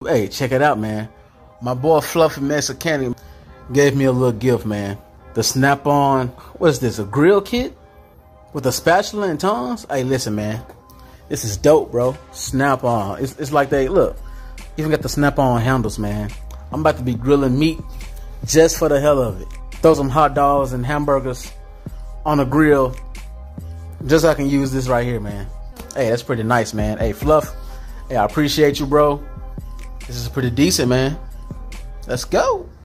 Hey, check it out, man. My boy Fluffy Mexicani gave me a little gift, man. The Snap-on, what is this, a grill kit? With a spatula and tongs? Hey, listen, man. This is dope, bro. Snap-on. It's like they, look, even got the Snap-on handles, man. I'm about to be grilling meat just for the hell of it. Throw some hot dogs and hamburgers on a grill just so I can use this right here, man. Hey, that's pretty nice, man. Hey, Fluff, hey, I appreciate you, bro. This is pretty decent, man. Let's go.